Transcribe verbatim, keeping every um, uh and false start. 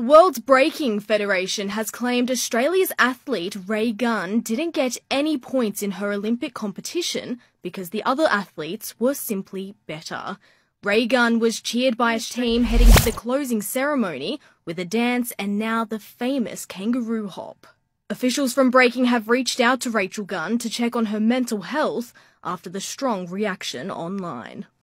The World's Breaking Federation has claimed Australia's athlete Raygun didn't get any points in her Olympic competition because the other athletes were simply better. Raygun was cheered by his team heading to the closing ceremony with a dance and now the famous kangaroo hop. Officials from breaking have reached out to Raygun to check on her mental health after the strong reaction online.